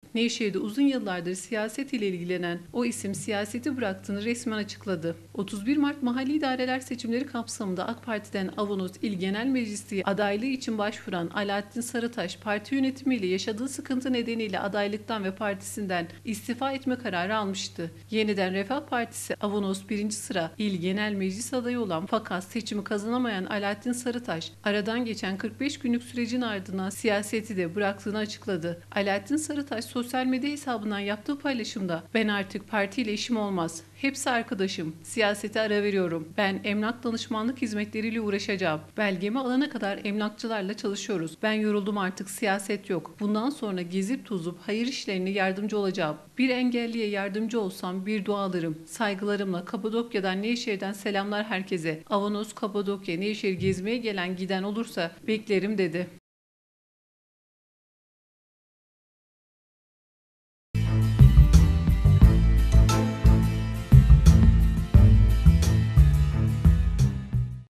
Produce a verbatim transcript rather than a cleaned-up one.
Nevşehir'de uzun yıllardır siyaset ile ilgilenen o isim siyaseti bıraktığını resmen açıkladı. otuz bir Mart mahalli idareler seçimleri kapsamında AK Parti'den Avanos İl Genel Meclisi adaylığı için başvuran Alaaddin Sarıtaş, parti yönetimiyle yaşadığı sıkıntı nedeniyle adaylıktan ve partisinden istifa etme kararı almıştı. Yeniden Refah Partisi Avanos birinci sıra İl Genel Meclis adayı olan fakat seçimi kazanamayan Alaaddin Sarıtaş, aradan geçen kırk beş günlük sürecin ardından siyaseti de bıraktığını açıkladı. Alaaddin Sarıtaş sosyal medya hesabından yaptığı paylaşımda "Ben artık partiyle işim olmaz. Hepsi arkadaşım. Siyasete ara veriyorum. Ben emlak danışmanlık hizmetleriyle uğraşacağım. Belgemi alana kadar emlakçılarla çalışıyoruz. Ben yoruldum, artık siyaset yok. Bundan sonra gezip tozup hayır işlerine yardımcı olacağım. Bir engelliye yardımcı olsam bir dua alırım. Saygılarımla Kapadokya'dan, Nevşehir'den selamlar herkese. Avanos, Kapadokya, Nevşehir gezmeye gelen giden olursa beklerim" dedi.